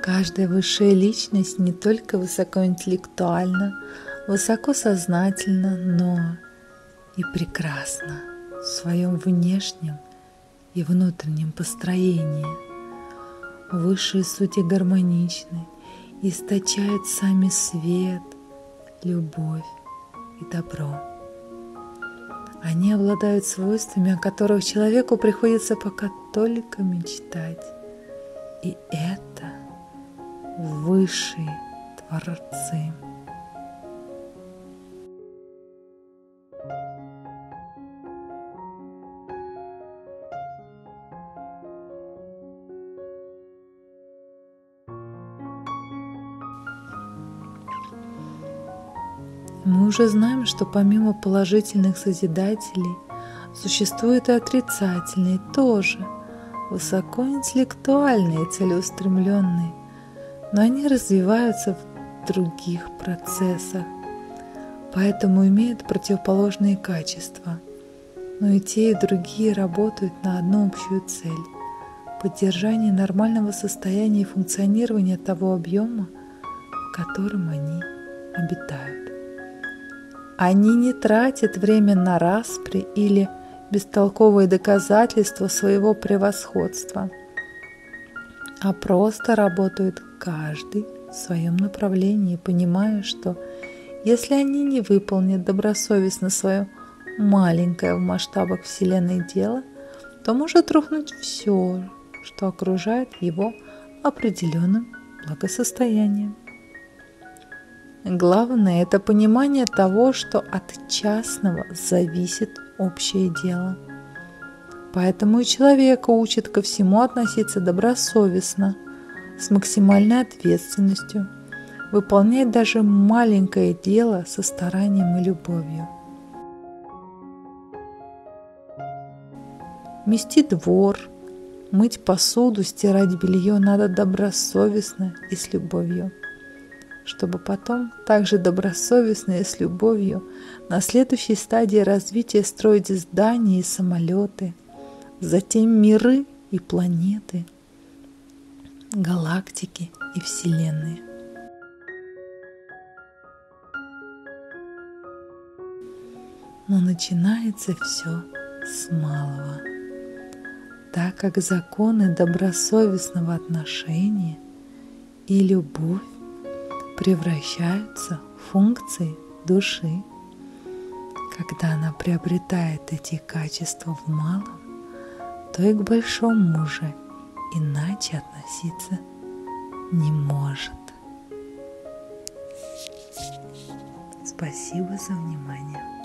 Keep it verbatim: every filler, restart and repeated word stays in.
Каждая высшая личность не только высокоинтеллектуальна, высокосознательна, но и прекрасна в своем внешнем и внутреннем построении. Высшие сути гармоничны, источают сами свет, любовь и добро. Они обладают свойствами, о которых человеку приходится пока только мечтать. И это высшие творцы. Мы уже знаем, что помимо положительных созидателей существуют и отрицательные тоже, высокоинтеллектуальные, целеустремленные, но они развиваются в других процессах, поэтому имеют противоположные качества. Но и те, и другие работают на одну общую цель – поддержание нормального состояния и функционирования того объема, в котором они обитают. Они не тратят время на распри или бестолковые доказательства своего превосходства, а просто работают каждый в своем направлении, понимая, что если они не выполнят добросовестно свое маленькое в масштабах Вселенной дело, то может рухнуть все, что окружает его определенным благосостоянием. Главное – это понимание того, что от частного зависит общее дело. Поэтому и человека учат ко всему относиться добросовестно, с максимальной ответственностью, выполнять даже маленькое дело со старанием и любовью. Мести двор, мыть посуду, стирать белье надо добросовестно и с любовью, чтобы потом также добросовестно и с любовью на следующей стадии развития строить здания и самолеты, затем миры и планеты, галактики и вселенные. Но начинается все с малого, так как законы добросовестного отношения и любовь превращаются в функции души. Когда она приобретает эти качества в малом, то и к большому уже иначе относиться не может. Спасибо за внимание.